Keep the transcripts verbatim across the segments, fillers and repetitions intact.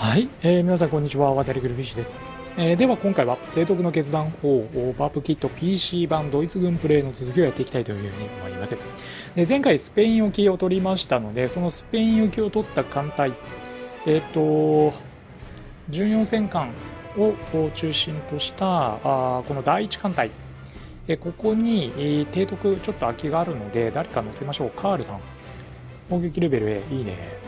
はい、えー皆さんこんにちは、渡りグルフィッシュです。えーでは今回は提督の決断法バープキット ピーシー 版ドイツ軍プレイの続きをやっていきたいというふうに思います。で前回スペイン沖を取りましたので、そのスペイン沖を取った艦隊、えっ、と巡洋戦艦を中心としたあこのだいいち艦隊、えーここに、えー提督ちょっと空きがあるので誰か乗せましょう。カールさん、砲撃レベル A、 いいね。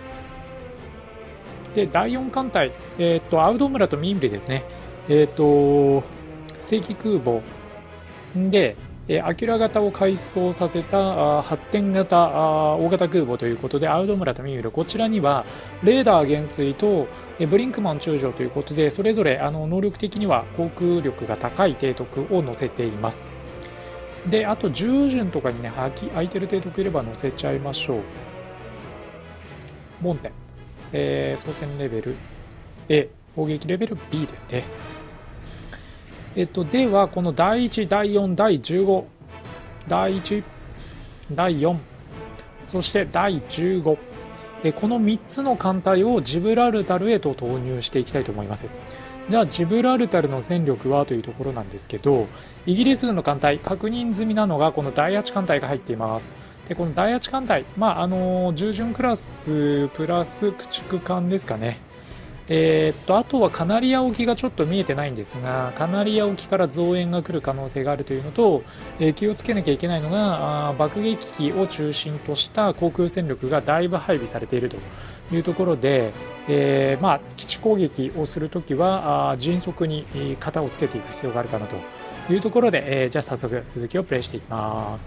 でだいよん艦隊、えー、とアウド村とミンブレですね、えー、と正規空母で、えーアキュラ型を改装させたあ発展型あ大型空母ということで、アウド村とミンブレ、こちらにはレーダー減衰と、えーブリンクマン中将ということで、それぞれあの能力的には航空力が高い提督を載せています。であと従順とかにね空き空いてる提督いれば載せちゃいましょう。ボンテ、えー、操船レベル A、 砲撃レベル B ですね。えっと、ではこのだいいち、だいよん、だいじゅうご、だいいち、だいよん、そしてだいじゅうご、えこのみっつの艦隊をジブラルタルへと投入していきたいと思います。じゃあジブラルタルの戦力はというところなんですけど、イギリス軍の艦隊確認済みなのがこのだいはち艦隊が入っています。でこのだいはち艦隊、まああの従順クラスプラス駆逐艦ですかね。えー、っとあとはカナリア沖がちょっと見えてないんですが、カナリア沖から増援が来る可能性があるというのと、えー気をつけなきゃいけないのがあー爆撃機を中心とした航空戦力がだいぶ配備されているというところで、えーまあ、基地攻撃をするときはあー迅速にえー型をつけていく必要があるかなというところで、えーじゃあ早速続きをプレイしていきます。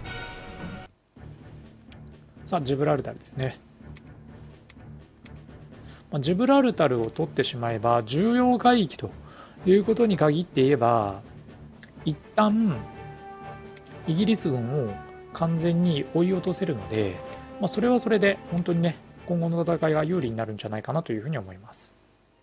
さあジブラルタルですね。まあジブラルタルを取ってしまえば重要海域ということに限って言えば、一旦イギリス軍を完全に追い落とせるので、まあ、それはそれで本当にね今後の戦いが有利になるんじゃないかなというふうに思います。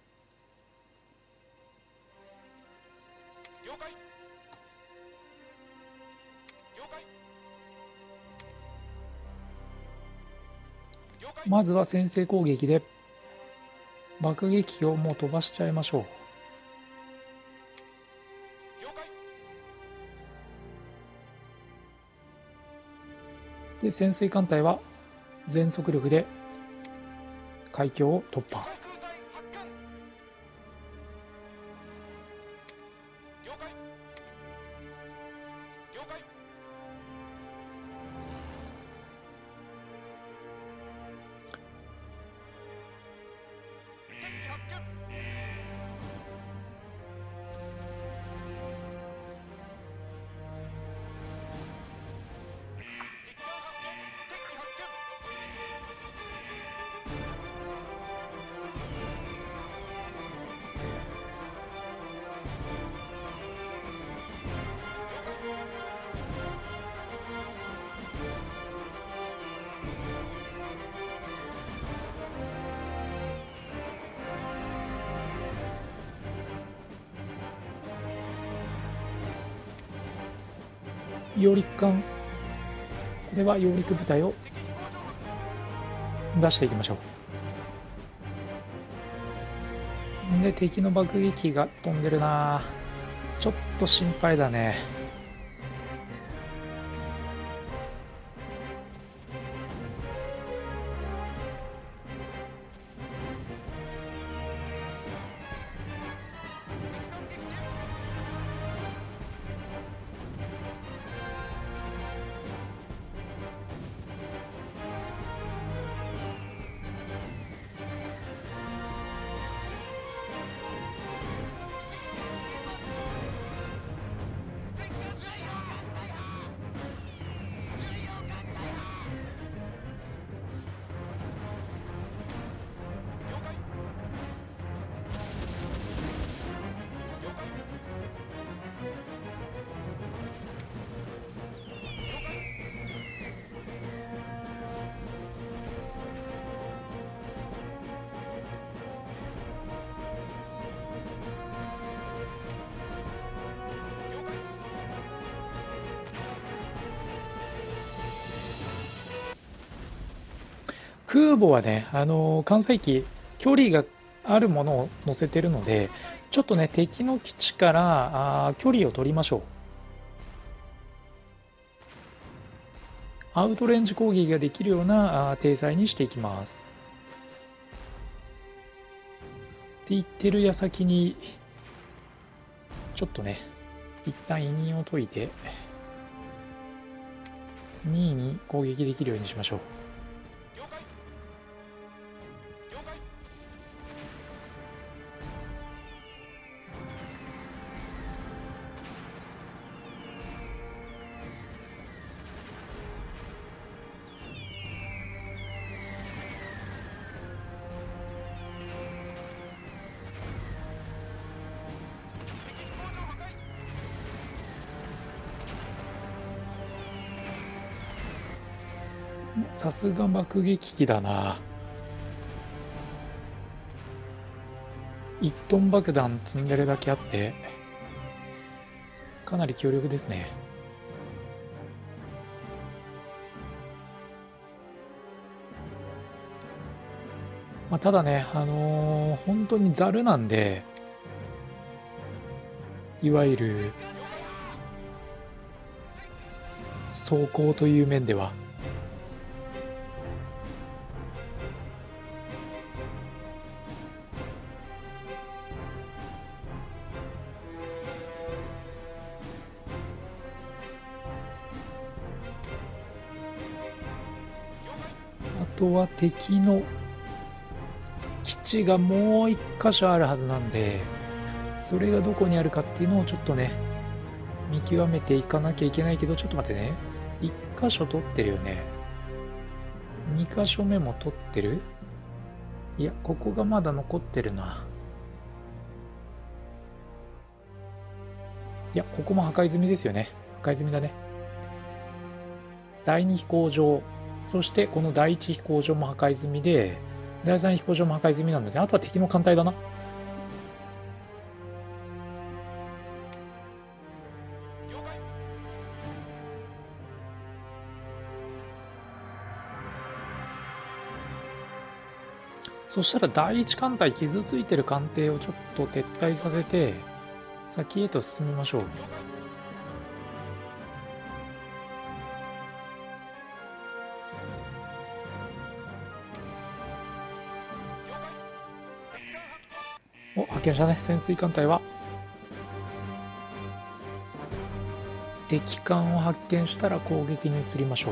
まずは先制攻撃で爆撃機をもう飛ばしちゃいましょう。で潜水艦隊は全速力で海峡を突破。揚陸艦、これは揚陸部隊を出していきましょう。で敵の爆撃機が飛んでるな、ちょっと心配だね。空母はね、あのー艦載機距離があるものを載せてるので、ちょっとね敵の基地からあ距離を取りましょう。アウトレンジ攻撃ができるような体裁にしていきます。って言ってる矢先にちょっとね一旦委任を解いてにいに攻撃できるようにしましょう。さすが爆撃機だな。いちトン爆弾積んでるだけあってかなり強力ですね。まあ、ただね、あのー、本当にざるなんで、いわゆる装甲という面ではあとは敵の基地がもう一箇所あるはずなんで、それがどこにあるかっていうのをちょっとね見極めていかなきゃいけないけど、ちょっと待ってね、いっ箇所取ってるよね。に箇所目も取ってる。いや、ここがまだ残ってるな。いや、ここも破壊済みですよね。破壊済みだね。だいに飛行場、そしてこのだいいち飛行場も破壊済みで、だいさん飛行場も破壊済みなので、あとは敵の艦隊だな。そしたらだいいち艦隊傷ついてる艦艇をちょっと撤退させて先へと進みましょう。お、派遣したね。潜水艦隊は敵艦を発見したら攻撃に移りましょう。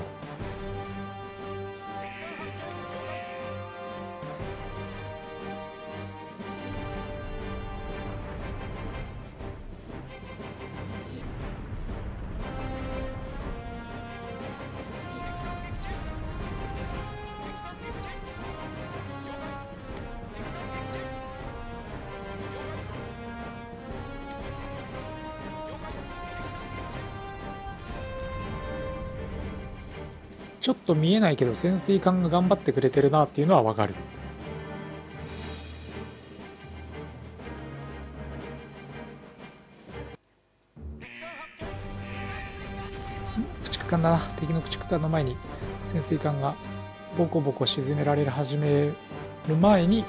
ちょっと見えないけど潜水艦が頑張ってくれてるなっていうのはわかる。駆逐艦だな。敵の駆逐艦の前に潜水艦がボコボコ沈められ始める前に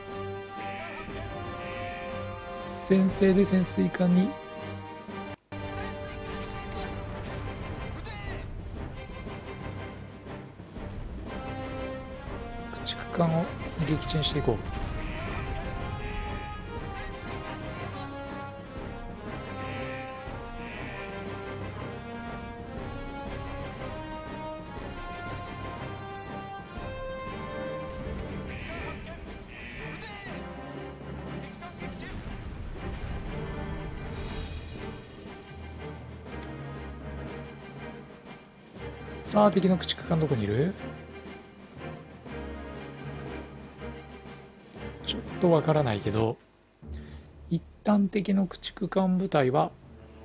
先制で潜水艦に駆逐艦を撃沈していこう。さあ敵の駆逐艦どこにいる？ちょっとわからないけど、一旦敵の駆逐艦部隊は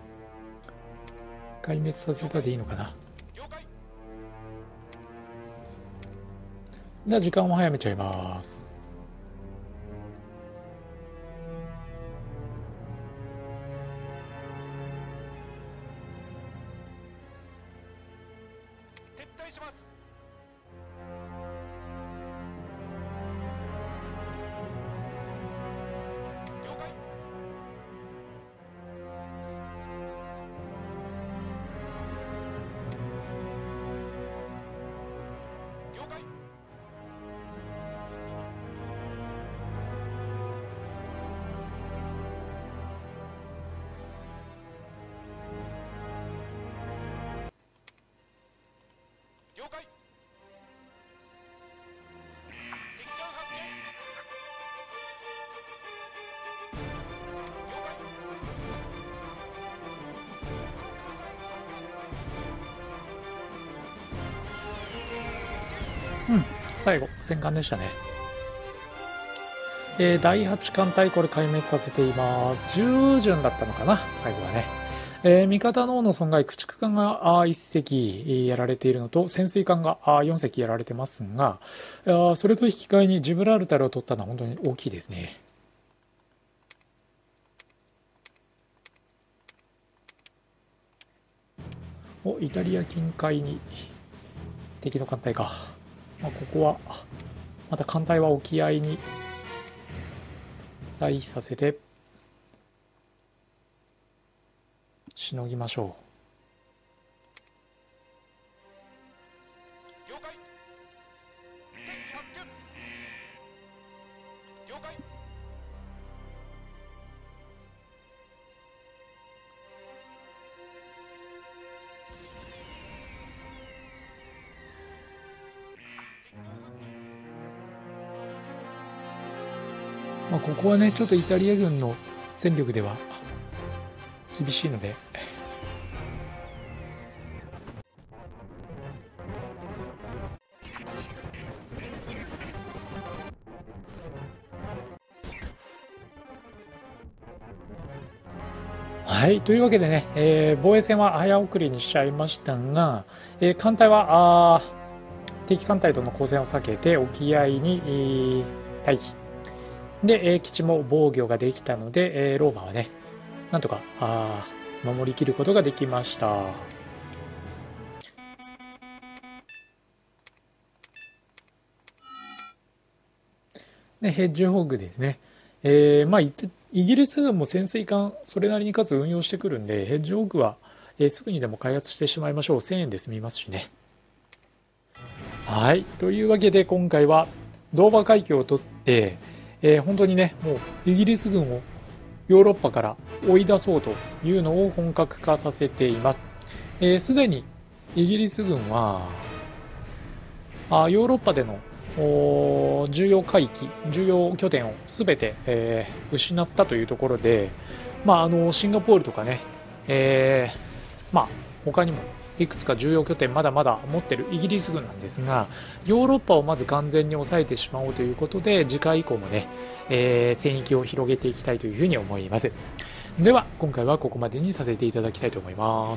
壊滅させたでいいのかな。じゃあ時間を早めちゃいます。 うん、最後戦艦でしたね。えー、だいはち艦隊これ壊滅させています。じゅう巡だったのかな最後はね。えー、味方の方の損害、駆逐艦がいっ隻やられているのと潜水艦がよん隻やられてますが、あそれと引き換えにジブラルタルを取ったのは本当に大きいですね。お、イタリア近海に敵の艦隊か。まあ、ここはまた艦隊は沖合に退避させてしのぎましょう。了解。敵発見。了解。まあここはねちょっとイタリア軍の戦力では厳しいので、はい、というわけでね、えー、防衛戦は早送りにしちゃいましたが、えー、艦隊はあ敵艦隊との交戦を避けて沖合に、えー、退避で、えー、基地も防御ができたので、えー、ローマはねなんとかあ守りきることができました。でヘッジホッグですね、えーまあ、イギリス軍も潜水艦それなりに数運用してくるんでヘッジホッグは、えー、すぐにでも開発してしまいましょう。せんえんで済みますしね。はい、というわけで今回はドーバー海峡を取って、えー、本当にねもうイギリス軍をヨーロッパから追い出そうというのを本格化させています。すで、えー、にイギリス軍はあヨーロッパでの重要海域重要拠点を全て、えー、失ったというところで、まあ、あのシンガポールとかね、えーまあ、他にもいくつか重要拠点まだまだ持っているイギリス軍なんですが、ヨーロッパをまず完全に抑えてしまおうということで次回以降もね、えー、戦域を広げていきたいというふうに思います。では今回はここまでにさせていただきたいと思います。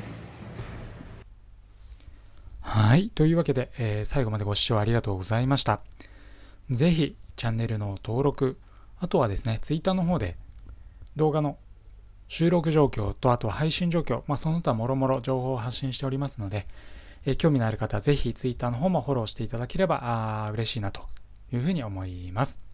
はい、というわけで、えー、最後までご視聴ありがとうございました。ぜひチャンネルの登録、あとはですね、ツイッターの方で動画の収録状況とあとは配信状況、まあ、その他もろもろ情報を発信しておりますので、えー、興味のある方はぜひツイッターの方もフォローしていただければあ嬉しいなというふうに思います。